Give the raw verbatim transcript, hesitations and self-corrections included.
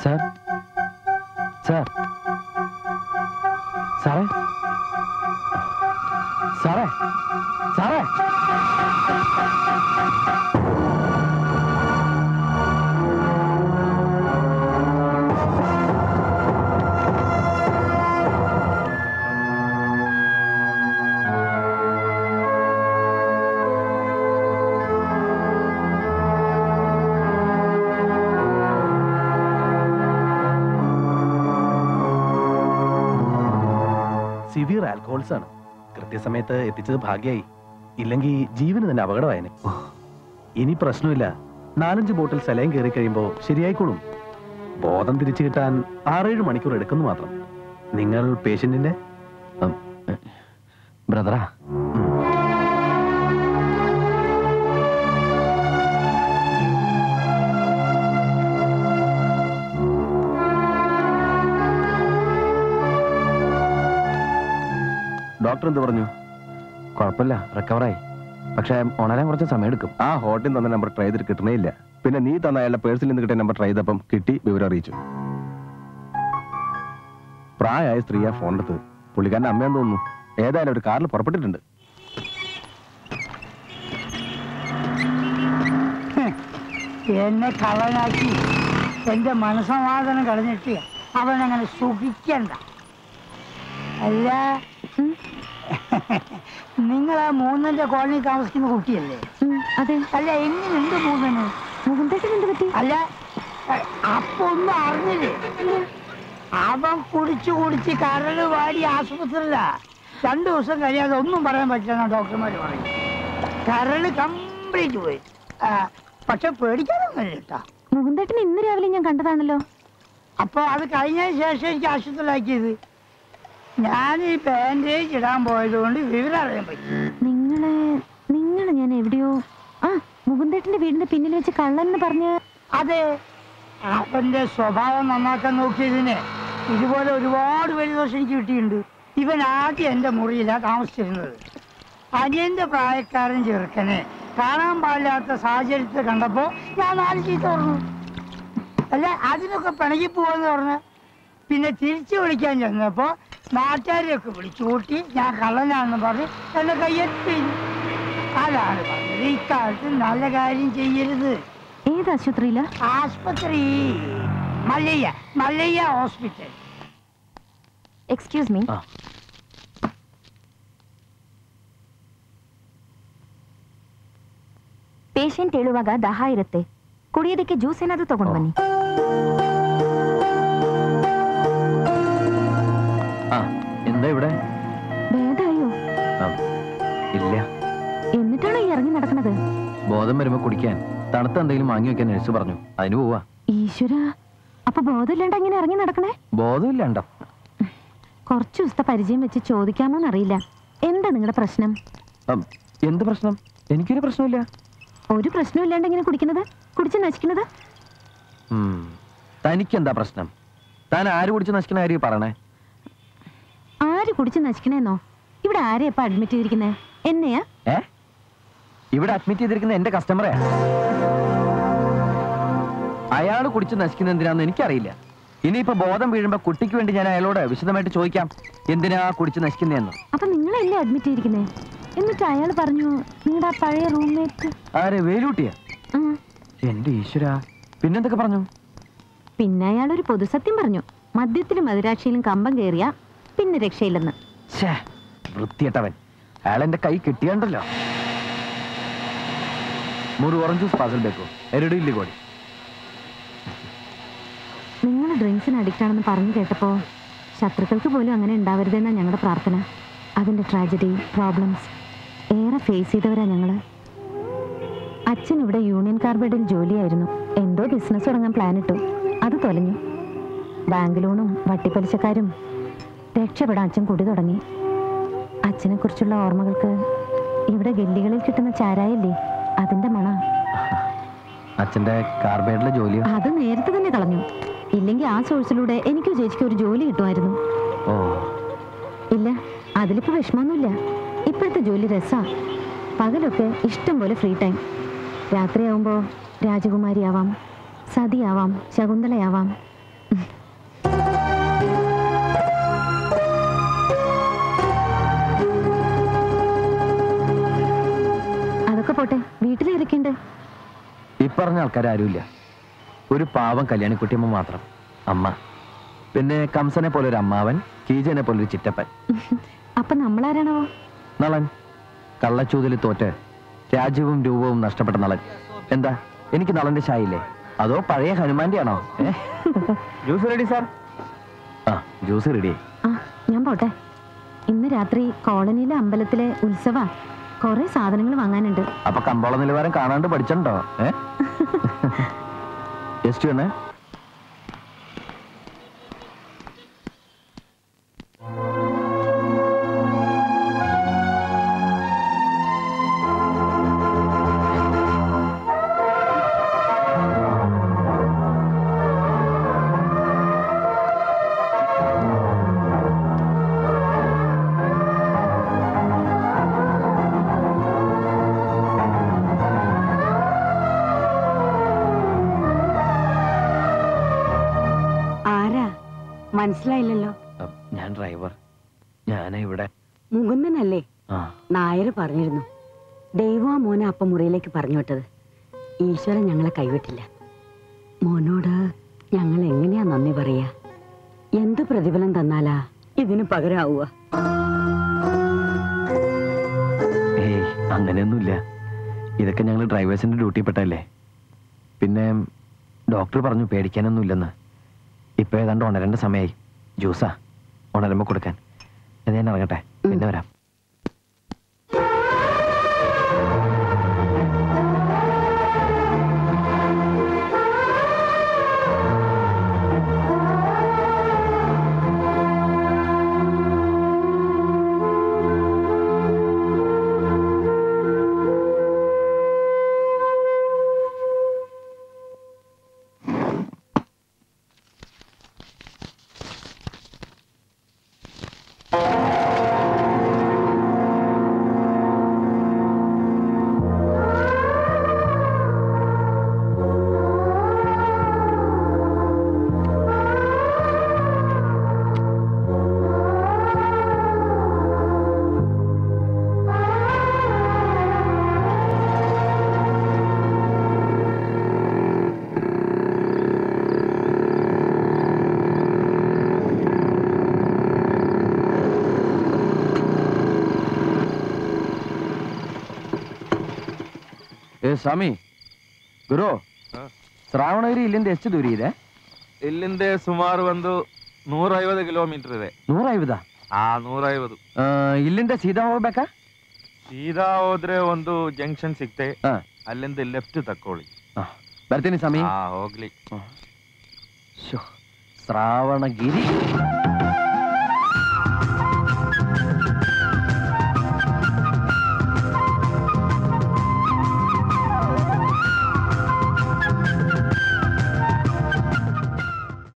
Sir sir സാറേ സാറേ സാറേ സിവിയർ ആൽക്കഹോൾസ് ആണ്. കൃത്യസമയത്ത് എത്തിച്ചത് ഭാഗ്യമായി, ഇല്ലെങ്കിൽ ജീവന് തന്നെ അപകടമായേനെ. ഇനി പ്രശ്നമില്ല, നാലഞ്ച് ബോട്ടിൽ സലൈൻ കയറി കഴിയുമ്പോൾ ശരിയായിക്കോളും. ബോധം തിരിച്ചു കിട്ടാൻ ആറേഴ് മണിക്കൂർ എടുക്കുന്നു മാത്രം. നിങ്ങൾ പേഷ്യന്റിന്റെ ബ്രദറാ? ഡോക്ടർ എന്ത് പറഞ്ഞു? കുഴപ്പമില്ല, റിക്കവറായി. പക്ഷെ ഉണരാൻ കുറച്ച് സമയം എടുക്കും. ആ ഹോട്ടലിൽ തന്ന നമ്പർ ട്രൈ ചെയ്തിട്ട് കിട്ടണേ ഇല്ല. പിന്നെ നീ തന്ന അയാളുടെ പേഴ്സിൽ നിന്ന് കിട്ടിയ നമ്പർ ട്രൈ ചെയ്തപ്പം കിട്ടി, വിവരം അറിയിച്ചു. പ്രായമായ സ്ത്രീയാ ഫോൺ എടുത്ത്. പുള്ളിക്കാരൻ്റെ അമ്മയെന്ന് തോന്നുന്നു. ഏതായാലും ഒരു കാറിൽ പുറപ്പെട്ടിട്ടുണ്ട്. എന്നെ കള്ളനാക്കി എന്റെ മനസ്സമാധാനം കളഞ്ഞിട്ട് അവനങ്ങനെ സുഖിക്കണ്ട. അല്ല, നിങ്ങൾ ആ മൂന്നിന്റെ കോളനി താമസിക്കുന്ന കുട്ടിയല്ലേ? അതെ. അല്ല, എങ്ങനെയുണ്ട് മൂന്നിന്? അല്ല, അപ്പൊ ഒന്നും അറിഞ്ഞില്ലേ? അവൻ കുടിച്ചു കുടിച്ച് കരട് വാടി ആശുപത്രിയില്ല. രണ്ടു ദിവസം കഴിയാതെ ഒന്നും പറയാൻ പറ്റില്ല ഡോക്ടർമാർ പറയും. കരട് കംപ്ലീറ്റ് പോയി. പക്ഷെ പേടിക്കാനൊന്നും കേട്ടാ. മുകുന്ദേട്ടൻ ഇന്ന് രാവിലെ ഞാൻ കണ്ടതാണല്ലോ. അപ്പൊ അത് കഴിഞ്ഞതിന് ശേഷം എനിക്ക് ആശുപത്രിയിലാക്കിയത്. ഞാൻ ഈ ബാൻഡേജ് ഇടാൻ പോയത് കൊണ്ട് വിവരം അറിയാൻ പറ്റും. നിങ്ങളെ നിങ്ങളെ ഞാൻ എവിടെയോ ആ മുകുന്ദേട്ടന്റെ വീടിന്റെ പിന്നിൽ വെച്ച് കള്ളെന്ന് പറഞ്ഞ? അതെ, അവന്റെ സ്വഭാവം നന്നാക്കാൻ നോക്കിയതിന് ഇതുപോലെ ഒരുപാട് വലിയ ദോഷം എനിക്ക് കിട്ടിയിട്ടുണ്ട്. ഇവൻ ആദ്യം എന്റെ മുറിയിലാണ് താമസിച്ചിരുന്നത്. അനിയന്റെ പ്രായക്കാരൻ ചെറുക്കനെ കാണാൻ പാടില്ലാത്ത സാഹചര്യത്തിൽ കണ്ടപ്പോ ഞാൻ നാല് ചീത്ത പറഞ്ഞു. അല്ല, അതിനൊക്കെ പിണങ്ങി പോവെന്ന് പറഞ്ഞ് പിന്നെ തിരിച്ചു വിളിക്കാൻ ചെന്നപ്പോ നാട്ടുകാരെയൊക്കെ വിളിച്ചു കൂട്ടി ഞാൻ കള്ളനാണെന്ന് പറഞ്ഞ് എന്നെ കയ്യെത്തി. അതാണ് പറഞ്ഞത്, ഇക്കാലത്ത് നല്ല കാര്യം ചെയ്യരുത്. ഏത് ആശുപത്രിയില? ആശുപത്രി Mallayya Mallayya hospital. Excuse me. Patient ಹೇಳುವಾಗ ದಾಹ ಇರುತ್ತೆ, ಕುಡಿಯೋದಕ್ಕೆ ಜ್ಯೂಸ್ ಏನಾದರೂ ತಗೊಂಡು ಬನ್ನಿ. എന്താ ഇവിടെ? ഭേദായോ? ഇല്ല. എന്നിട്ടാണോ ഈ ഇറങ്ങി നടക്കുന്നത്? ബോധം വരുമ്പോ കുടിക്കാൻ തണുത്ത എന്തെങ്കിലും വാങ്ങി വെക്കാൻ നഴ്സ് പറഞ്ഞു, അതിന് പോവാ. ഈശ്വര, അപ്പൊ ബോധമില്ലാണ്ട് എങ്ങനെ ഇറങ്ങി നടക്കണേ? ബോധമില്ലാണ്ടോ? കുറച്ചു ദിവസത്തെ പരിചയം വെച്ച് ചോദിക്കാമോന്നറിയില്ല, എന്താ നിങ്ങളുടെ പ്രശ്നം? എന്ത് പ്രശ്നം? എനിക്കൊരു പ്രശ്നമില്ല. ഒരു പ്രശ്നമില്ലാണ്ട് എങ്ങനെ കുടിക്കുന്നത്, കുടിച്ച് നശിക്കുന്നത്? തനിക്കെന്താ പ്രശ്നം? താൻ ആര് കുടിച്ച് നശിക്കണ കാര്യം പറയണേ. ആര് കുടിച്ച് നശിക്കണേന്നോ? ഇവിടെ ആരെയാ ഇപ്പൊ അഡ്മിറ്റ് ചെയ്തിരിക്കുന്നേ? എന്നെയാ? ഏ, ഇവിടെ അഡ്മിറ്റ് ചെയ്തിരിക്കുന്ന എന്റെ കസ്റ്റമറെയാ. അയാൾ കുടിച്ച് നശിക്കുന്ന എന്തിനാന്ന് എനിക്കറിയില്ല. ഇനിയിപ്പോ ബോധം വീഴുമ്പോ കുട്ടിക്ക് വേണ്ടി ഞാൻ അയാളോട് വിശദമായിട്ട് ചോദിക്കാം, എന്തിനാ കുടിച്ച് നശിക്കുന്നതെന്ന്. അപ്പൊ നിങ്ങളല്ലേ അഡ്മിറ്റ് ചെയ്തിരിക്കുന്നേ? എന്നിട്ട് അയാൾ പറഞ്ഞു നിങ്ങളുടെ ആ പഴയ റൂംമേറ്റ്. ആരെ? വേലൂട്ടിയാ? എന്റെ ഈശ്വര, പിന്നെന്തൊക്കെ പറഞ്ഞു? പിന്നെ അയാൾ ഒരു പൊതുസത്യം പറഞ്ഞു, മദ്യത്തിലും മദിരാക്ഷിയിലും കമ്പം കയറിയ പിന്നെ രക്ഷയില്ലെന്ന്. വൃത്തിയട്ടവൻ. അയാൾ എന്റെ കൈ കിട്ടിയാണ്ടല്ലോ. മൂന്ന് ഓറഞ്ച് ജ്യൂസ് പാർസൽ ബേക്കോ എരടി ഇല്ലേ കോടി. നിങ്ങൾ ഡ്രിങ്ക്സിന് അഡിക്റ്റ് ആണെന്ന് പറഞ്ഞു കേട്ടപ്പോ ശത്രുക്കൾക്ക് പോലും അങ്ങനെ ഉണ്ടാവരുതെന്നാണ് ഞങ്ങളുടെ പ്രാർത്ഥന. അതിന്റെ ട്രാജഡി, പ്രോബ്ലംസ് ഏറെ ഫേസ് ചെയ്തവരാ ഞങ്ങള്. അച്ഛൻ ഇവിടെ യൂണിയൻ കാർബൈഡിൽ ജോലിയായിരുന്നു. എന്തോ ബിസിനസ് തുടങ്ങാൻ പ്ലാൻ ഇട്ടു, അത് തൊലഞ്ഞു. ബാങ്ക് ലോണും വട്ടിപ്പലിശക്കാരും. രക്ഷപ്പെടാൻ അച്ഛൻ കുടി തുടങ്ങി. അച്ഛനെ കുറിച്ചുള്ള ഓർമ്മകൾക്ക് ഇവിടെ ഗല്ലികളിൽ കിട്ടുന്ന ചാരായല്ലേ, അതിന്റെ മണ. അച്ഛന്റെ കാർബൈഡിലെ ജോലിയോ? അത് നേരത്തെ തന്നെ കളഞ്ഞു. ഇല്ലെങ്കിൽ ആ സോഴ്സിലൂടെ എനിക്കും ചേച്ചിക്ക് ഒരു ജോലി കിട്ടുമായിരുന്നു. ഓ ഇല്ല, അതിലിപ്പോ വിഷമമൊന്നുമില്ല. ഇപ്പോഴത്തെ ജോലി രസാ. പകലൊക്കെ ഇഷ്ടം പോലെ ഫ്രീ ടൈം. രാത്രിയാവുമ്പോ രാജകുമാരിയാവാം, സതിയാവാം, ശകുന്തളയാവാം. പറഞ്ഞ ആൾക്കാരും ഒരു പാവം കല്യാണിക്കുട്ടിയമ്മ മാത്രം അമ്മ. പിന്നെ കംസനെ പോലെ ഒരു അമ്മാവൻ, കീജനെ പോലെ ഒരു ചിറ്റപ്പൻ. അപ്പൊ നമ്മളാരാണോ? നളൻ. കള്ളച്ചൂതിൽ തോറ്റ് രാജ്യവും രൂപവും നഷ്ടപ്പെട്ട നളൻ. എന്താ എനിക്ക് നളന്റെ ഷായില്ലേ? അതോ പഴയ ഹനുമാന്റെ ആണോ? Juice ready sir. ആ ജ്യൂസ് റെഡി. ആ ഞാൻ പോട്ടെ. ഇന്ന് രാത്രി കോളനിയിലെ അമ്പലത്തിലെ ഉത്സവ കൊറേ സാധനങ്ങൾ വാങ്ങാനുണ്ട്. അപ്പൊ കമ്പോള നിലവാരം കാണാണ്ട് പഠിച്ചിട്ടുണ്ടോ? ഏ ജസ്റ്റ് ഒന്ന് മനസ്സിലായില്ലല്ലോ. ഞാൻ ഡ്രൈവർ. ഞാൻ ഇവിടെ മുകുന്ദനല്ലേ? നായർ പറഞ്ഞിരുന്നു ദൈവം മോനെ അപ്പം മുറിയിലേക്ക് പറഞ്ഞു വിട്ടത്. ഈശ്വരൻ ഞങ്ങളെ കൈവിട്ടില്ല. മോനോട് ഞങ്ങൾ എങ്ങനെയാ നന്ദി പറയാ? എന്ത് പ്രതിഫലം തന്നാലാ ഇതിന് പകരാവുക? ഏയ് അങ്ങനെയൊന്നുമില്ല. ഇതൊക്കെ ഞങ്ങൾ ഡ്രൈവേഴ്സിന്റെ ഡ്യൂട്ടി പെട്ടല്ലേ. പിന്നെ ഡോക്ടർ പറഞ്ഞു പേടിക്കാനൊന്നുമില്ലെന്ന്. ഇപ്പൊ ഏതാണ്ട് ഉണരേണ്ട സമയമായി. ജ്യൂസാ ഉണരുമ്പോ കൊടുക്കാൻ. ഞാൻ ഇറങ്ങട്ടെ, പിന്നെ വരാം. ಸ್ವಾಮಿ ಗುರು ಶ್ರಾವಣಗಿರಿ ಇಲ್ಲಿಂದ ಎಷ್ಟು ದೂರ ಇದೆ? ಇಲ್ಲಿಂದ ಸುಮಾರು ಒಂದು ನೂರೈವತ್ತು ಕಿಲೋಮೀಟರ್ ಇದೆ. ನೂರೈವದ? ಆ ನೂರೈವತ್ತು. ಇಲ್ಲಿಂದ ಸೀದಾ ಹೋಗ್ಬೇಕಾ? ಸೀದಾ ಹೋದ್ರೆ ಒಂದು ಜಂಕ್ಷನ್ ಸಿಗ್ತೆ, ಅಲ್ಲಿಂದ ಲೆಫ್ಟ್ ತಕ್ಕೊಳ್ಳಿ. ಬರ್ತೀನಿ ಸ್ವಾಮಿ. ಹಾ ಹೋಗ್ಲಿ. ಶ್ರಾವಣಗಿರಿ